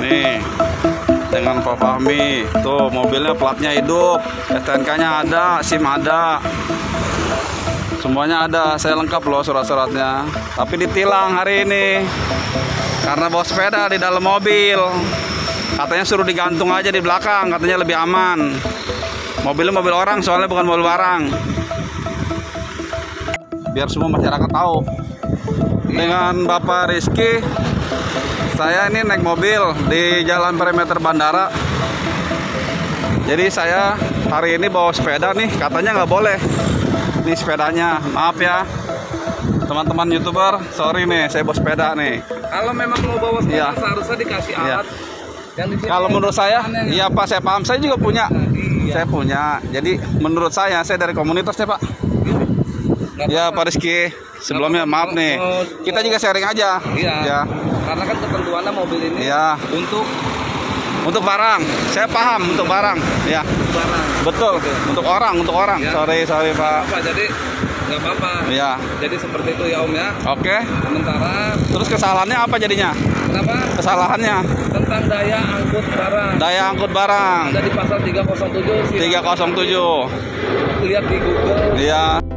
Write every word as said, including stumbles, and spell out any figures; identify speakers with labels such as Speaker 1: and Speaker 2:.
Speaker 1: Nih, dengan Pak Fahmi. Tuh, mobilnya platnya hidup, S T N K-nya ada, SIM ada. Semuanya ada, saya lengkap loh surat-suratnya. Tapi ditilang hari ini karena bawa sepeda di dalam mobil. Katanya suruh digantung aja di belakang, katanya lebih aman. Mobilnya mobil orang, soalnya bukan mobil barang. Biar semua masyarakat tahu. Dengan Bapak Rizky, saya ini naik mobil di jalan perimeter bandara. Jadi saya hari ini bawa sepeda nih, katanya nggak boleh. Ini sepedanya, maaf ya teman-teman YouTuber, sorry nih, saya bawa sepeda nih.
Speaker 2: Kalau memang mau bawa sepeda,
Speaker 1: Iya.
Speaker 2: seharusnya dikasih
Speaker 1: Iya.
Speaker 2: alat. Yang di-
Speaker 1: Kalau menurut saya, iya Pak, saya paham, saya juga punya.
Speaker 2: Iya.
Speaker 1: Saya punya. Jadi menurut saya, saya dari komunitas ya Pak.
Speaker 2: Nggak
Speaker 1: Ya
Speaker 2: apa-apa.
Speaker 1: Pak Rizky, sebelumnya maaf nih. Kita juga sharing aja.
Speaker 2: Iya.
Speaker 1: Ya.
Speaker 2: Karena kan ketentuannya mobil ini
Speaker 1: Iya.
Speaker 2: untuk
Speaker 1: Untuk barang, saya paham untuk barang. Ya,
Speaker 2: barang.
Speaker 1: betul. Untuk orang, untuk orang.
Speaker 2: Ya.
Speaker 1: Sorry, sorry Pak.
Speaker 2: Apa jadi nggak apa-apa.
Speaker 1: Ya,
Speaker 2: Jadi seperti itu ya Om ya.
Speaker 1: oke.
Speaker 2: Sementara
Speaker 1: Terus kesalahannya apa jadinya?
Speaker 2: kenapa?
Speaker 1: Kesalahannya
Speaker 2: Tentang daya angkut barang.
Speaker 1: daya angkut barang
Speaker 2: Ada di pasal tiga nol tujuh.
Speaker 1: tiga nol tujuh.
Speaker 2: Lihat di Google.
Speaker 1: Iya.